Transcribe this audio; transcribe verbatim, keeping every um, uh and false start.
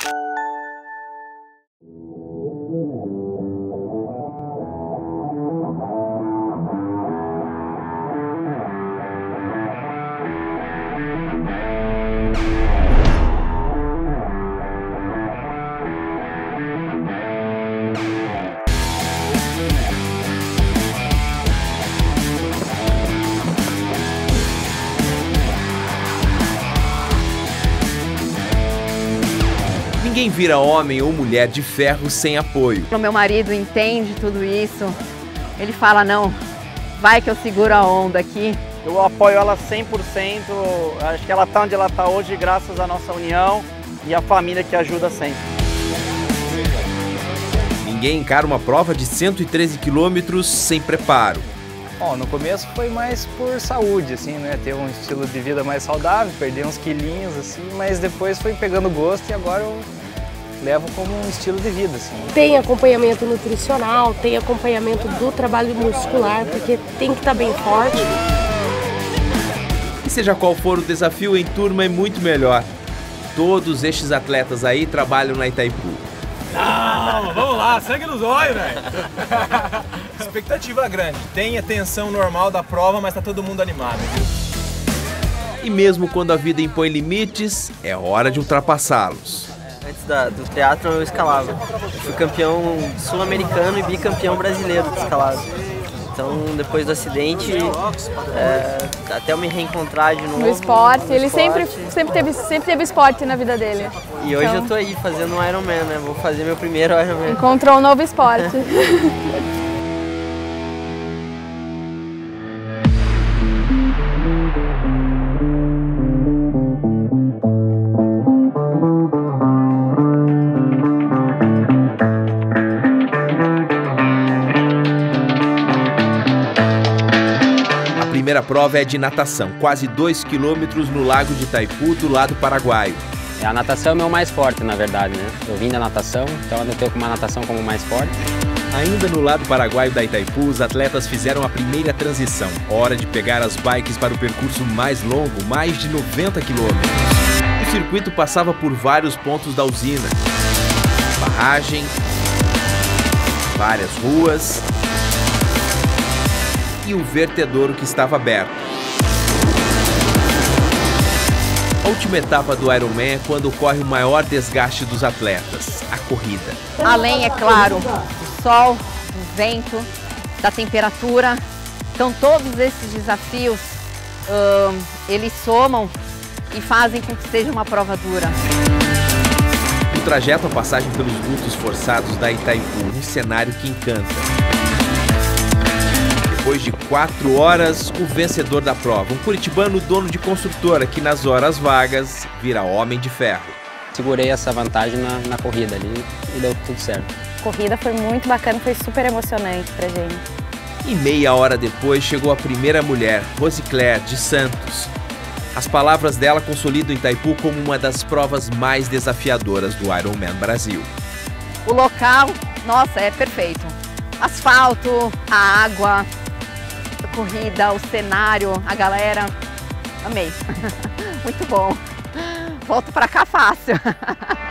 Ninguém vira homem ou mulher de ferro sem apoio. O meu marido entende tudo isso. Ele fala, não, vai que eu seguro a onda aqui. Eu apoio ela cem por cento. Acho que ela está onde ela está hoje graças à nossa união e à família que ajuda sempre. Ninguém encara uma prova de cento e treze quilômetros sem preparo. Bom, no começo foi mais por saúde, assim, né? Ter um estilo de vida mais saudável, perder uns quilinhos, assim, mas depois foi pegando gosto e agora eu levo como um estilo de vida, assim. Tem acompanhamento nutricional, tem acompanhamento do trabalho muscular, porque tem que estar bem forte. E seja qual for o desafio, em turma é muito melhor. Todos estes atletas aí trabalham na Itaipu. Não, vamos lá, sangue nos olhos, velho. Expectativa grande. Tem a tensão normal da prova, mas tá todo mundo animado, viu? E mesmo quando a vida impõe limites, é hora de ultrapassá-los. Antes da, do teatro eu escalava. Fui campeão sul-americano e bicampeão brasileiro de escalada. Então, depois do acidente, é, até eu me reencontrar de novo. No esporte, no ele esporte. sempre, sempre, teve, sempre teve esporte na vida dele. E hoje então, eu tô aí fazendo um Ironman, né? Vou fazer meu primeiro Ironman. Encontrou um novo esporte. A primeira prova é de natação, quase dois quilômetros no lago de Itaipu, do lado paraguaio. A natação é o meu mais forte, na verdade, né? Eu vim da natação, então eu anotei uma natação como mais forte. Ainda no lado paraguaio da Itaipu, os atletas fizeram a primeira transição. Hora de pegar as bikes para o percurso mais longo, mais de noventa quilômetros. O circuito passava por vários pontos da usina. Barragem, várias ruas e o vertedouro que estava aberto. A última etapa do Ironman é quando ocorre o maior desgaste dos atletas, a corrida. Além, é claro, do sol, do vento, da temperatura. Então todos esses desafios, hum, eles somam e fazem com que seja uma prova dura. O trajeto, a passagem pelos dutos forçados da Itaipu, um cenário que encanta. Depois de quatro horas, o vencedor da prova, um curitibano dono de construtora que nas horas vagas vira homem de ferro. Segurei essa vantagem na, na corrida ali e deu tudo certo. A corrida foi muito bacana, foi super emocionante pra gente. E meia hora depois chegou a primeira mulher, Rosicléia de Santos. As palavras dela consolidam Itaipu como uma das provas mais desafiadoras do Ironman Brasil. O local, nossa, é perfeito. Asfalto, a água, a corrida, o cenário, a galera. Amei. Muito bom. Volto pra cá fácil.